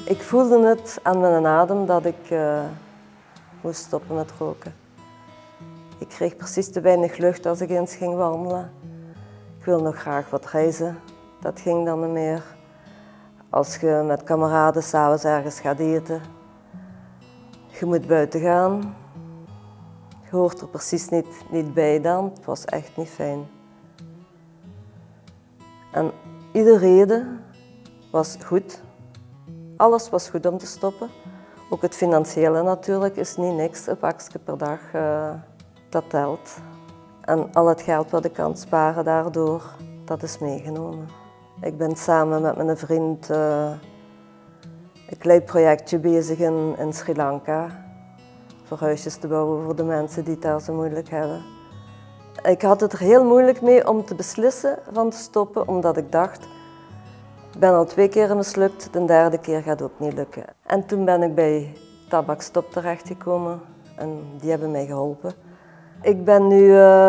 Ik voelde het aan mijn adem dat ik moest stoppen met roken. Ik kreeg precies te weinig lucht als ik eens ging wandelen. Ik wil nog graag wat reizen, dat ging dan niet meer. Als je met kameraden s'avonds ergens gaat eten, je moet buiten gaan. Je hoort er precies niet bij dan, het was echt niet fijn. En iedere reden was goed. Alles was goed om te stoppen. Ook het financiële natuurlijk is niet niks, een pakje per dag, dat telt. En al het geld wat ik kan sparen daardoor, dat is meegenomen. Ik ben samen met mijn vriend een klein projectje bezig in Sri Lanka. Voor huisjes te bouwen voor de mensen die het daar zo moeilijk hebben. Ik had het er heel moeilijk mee om te beslissen van te stoppen, omdat ik dacht, ik ben al 2 keer mislukt, de derde keer gaat ook niet lukken. En toen ben ik bij Tabakstop terechtgekomen en die hebben mij geholpen. Ik ben nu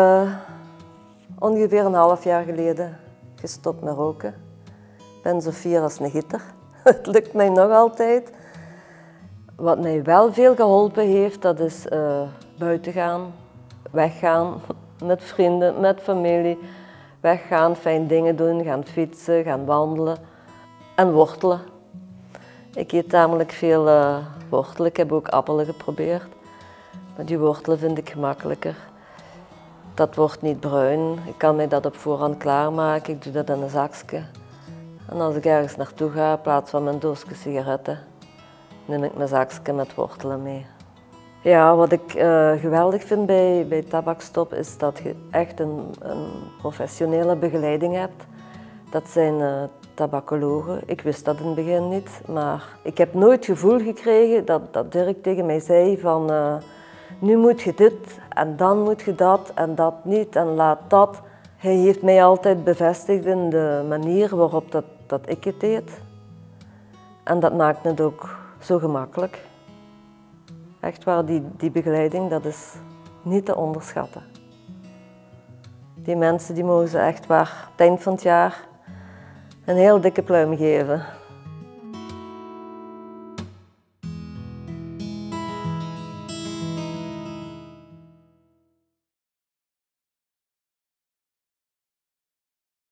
ongeveer een half jaar geleden gestopt met roken. Ik ben zo fier als een gitter. Het lukt mij nog altijd. Wat mij wel veel geholpen heeft, dat is buiten gaan, weggaan met vrienden, met familie. Weggaan, fijn dingen doen, gaan fietsen, gaan wandelen en wortelen. Ik eet tamelijk veel wortelen. Ik heb ook appelen geprobeerd. Maar die wortelen vind ik gemakkelijker. Dat wordt niet bruin. Ik kan mij dat op voorhand klaarmaken. Ik doe dat in een zakje. En als ik ergens naartoe ga, in plaats van mijn doosje sigaretten, neem ik mijn zakje met wortelen mee. Ja, wat ik geweldig vind bij Tabakstop is dat je echt een professionele begeleiding hebt. Dat zijn tabacologen. Ik wist dat in het begin niet, maar ik heb nooit het gevoel gekregen dat Dirk tegen mij zei van nu moet je dit en dan moet je dat en dat niet en laat dat. Hij heeft mij altijd bevestigd in de manier waarop dat ik het deed. En dat maakt het ook zo gemakkelijk. Echt waar, die begeleiding, dat is niet te onderschatten. Die mensen die mogen ze echt waar, het eind van het jaar, een heel dikke pluim geven.